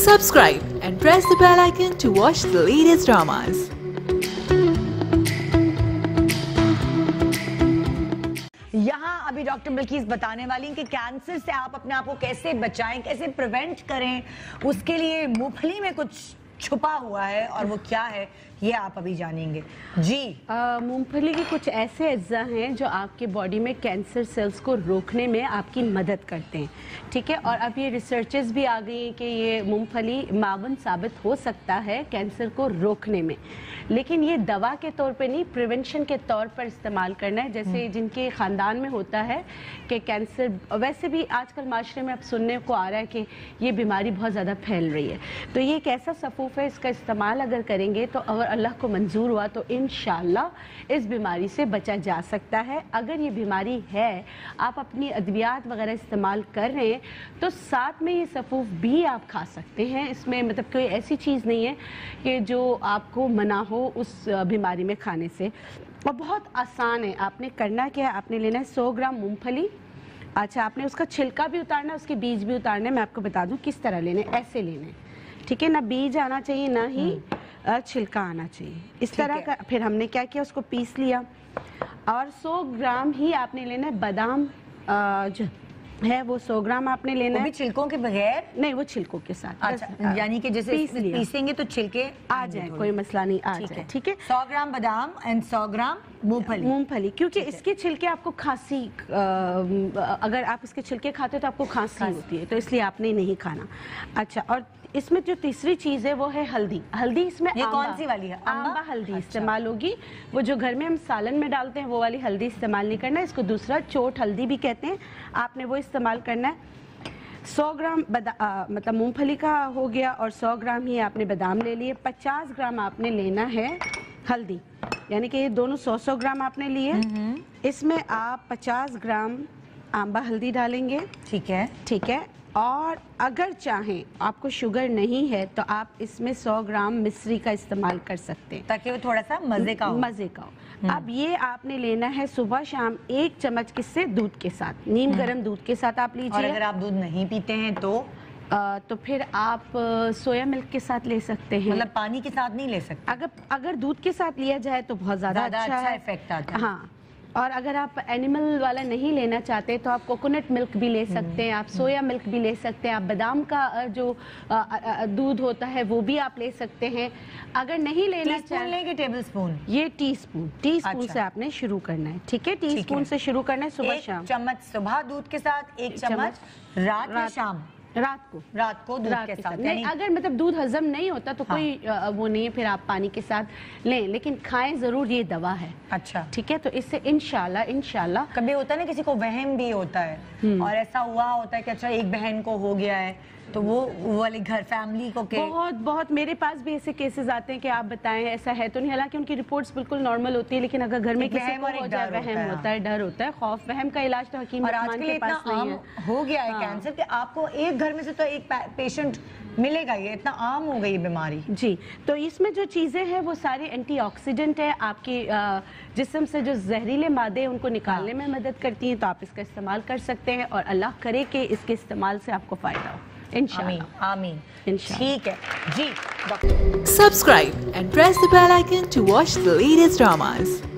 Subscribe and press the bell icon to watch the latest dramas. यहाँ अभी doctor Bilkis बताने वाली हैं कि कैंसर से आप अपने आप को कैसे बचाएं, कैसे प्रिवेंट करें। उसके लिए मूंगफली में कुछ छुपा हुआ है और वो क्या है ये आप अभी जानेंगे। जी, मूंगफली के कुछ ऐसे अज्जा हैं जो आपके बॉडी में कैंसर सेल्स को रोकने में आपकी मदद करते हैं, ठीक है। और अब ये रिसर्चेस भी आ गई हैं कि ये मूंगफली मावन साबित हो सकता है कैंसर को रोकने में, लेकिन ये दवा के तौर पे नहीं, प्रिवेंशन के तौर पर इस्तेमाल करना है। जैसे जिनके ख़ानदान में होता है कि कैंसर, वैसे भी आजकल माशरे में अब सुनने को आ रहा है कि ये बीमारी बहुत ज़्यादा फैल रही है, तो ये एक ऐसा सफ़ूफ़ है, इसका इस्तेमाल अगर करेंगे तो अगर अल्लाह को मंजूर हुआ तो इंशाअल्लाह इस बीमारी से बचा जा सकता है। अगर ये बीमारी है, आप अपनी अद्वियात वगैरह इस्तेमाल कर रहे हैं तो साथ में ये सफ़ूफ़ भी आप खा सकते हैं। इसमें मतलब कोई ऐसी चीज़ नहीं है कि जो आपको मना हो उस बीमारी में खाने से, और बहुत आसान है। आपने करना क्या है, आपने लेना है 100 ग्राम मूंगफली। अच्छा, आपने उसका छिलका भी उतारना है, उसके बीज भी उतारने। मैं आपको बता दूं किस तरह लेने, ऐसे लेने, ठीक है ना। बीज आना चाहिए, ना ही छिलका आना चाहिए, इस तरह का। फिर हमने क्या किया, उसको पीस लिया। और 100 ग्राम ही आपने लेना है बादाम, जो है वो 100 ग्राम आपने लेना है। छिलकों के बगैर नहीं, वो छिलकों के साथ। अच्छा, यानी कि जैसे पीसेंगे तो छिलके आ जाए, कोई मसला नहीं, आ जाए, ठीक है। 100 ग्राम बादाम एंड 100 ग्राम मूंगफली, क्योंकि इसके छिलके आपको खांसी, अगर आप इसके छिलके खाते हो तो आपको खांसी होती है, तो इसलिए आपने नहीं खाना। अच्छा, और इसमें जो तीसरी चीज़ है वो है हल्दी। हल्दी इसमें ये कौन सी वाली है? आंबा हल्दी इस्तेमाल होगी। वो जो घर में हम सालन में डालते हैं वो वाली हल्दी इस्तेमाल नहीं करना है, इसको दूसरा चोट हल्दी भी कहते हैं, आपने वो इस्तेमाल करना है। 100 ग्राम मतलब मूंगफली का हो गया, और 100 ग्राम ही आपने बादाम ले लिए। 50 ग्राम आपने लेना है हल्दी, यानी कि ये दोनों 100-100 ग्राम आपने लिए। इसमें आप 50 ग्राम आंबा हल्दी डालेंगे, ठीक है, ठीक है। और अगर चाहें, आपको शुगर नहीं है तो आप इसमें 100 ग्राम मिश्री का इस्तेमाल कर सकते हैं, ताकि वो थोड़ा सा मजे का हो। अब ये आपने लेना है सुबह शाम 1 चम्मच किससे, दूध के साथ, नीम गर्म दूध के साथ आप लीजिए। और अगर आप दूध नहीं पीते हैं तो फिर आप सोया मिल्क के साथ ले सकते हैं, मतलब पानी के साथ नहीं ले सकते। अगर दूध के साथ लिया जाए तो बहुत ज्यादा अच्छा इफेक्ट आता है। हाँ, और अगर आप एनिमल वाला नहीं लेना चाहते तो आप कोकोनट मिल्क भी ले सकते हैं, आप सोया मिल्क भी ले सकते हैं, आप बादाम का जो दूध होता है वो भी आप ले सकते हैं। अगर नहीं लेना चाहेंगे टेबल स्पून, ये टीस्पून से आपने शुरू करना है, ठीक है। टीस्पून से शुरू करना है सुबह शाम। 1 चम्मच सुबह दूध के साथ, 1 चम्मच रात शाम, रात को दूध के साथ। नहीं, अगर मतलब दूध हजम नहीं होता तो कोई वो नहीं है, फिर आप पानी के साथ लें, लेकिन खाएं जरूर, ये दवा है। अच्छा, ठीक है। तो इससे इंशाल्लाह कभी होता है ना, किसी को वहम भी होता है और ऐसा हुआ होता है कि अच्छा एक बहन को हो गया है तो वो वाले घर फैमिली को के बहुत मेरे पास भी ऐसे केसेस आते हैं कि आप बताएं ऐसा है तो नहीं, हालांकि उनकी रिपोर्ट्स बिल्कुल नॉर्मल होती है, लेकिन अगर घर में किसी को हो जाए, वहम होता है, डर होता है, खौफ। वहम का इलाज तो हकीम के पास नहीं है। हो गया है कैंसर कि आपको एक घर में से तो एक पेशेंट मिलेगा, ये इतना आम हो गई बीमारी। जी, तो इसमें जो चीज़ें हैं वो सारी एंटीऑक्सीडेंट है, आपके जिस्म से जो जहरीले मादे उनको निकालने में मदद करती हैं, तो आप इसका इस्तेमाल कर सकते हैं और अल्लाह करे कि इसके इस्तेमाल से आपको फ़ायदा हो इंशाअल्लाह। आमीन। ठीक है जी। Subscribe and press the bell icon to watch the latest dramas.